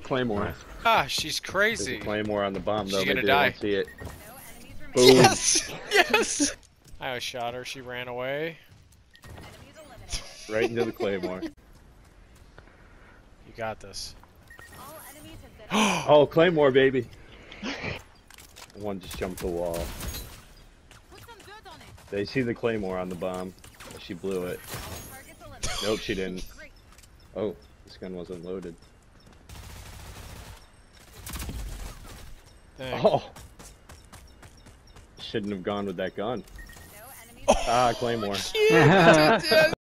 Claymore. Ah, she's There's crazy. a claymore on the bomb though. She's gonna Maybe die. they won't see it. Boom. Yes! Yes! I shot her, she ran away. Right into the claymore. You got this. Oh, claymore, baby. One just jumped the wall. They see the claymore on the bomb. She blew it. Nope, she didn't. Oh, this gun wasn't loaded. Dang. Oh! Shouldn't have gone with that gun. Ah, claymore. Yeah,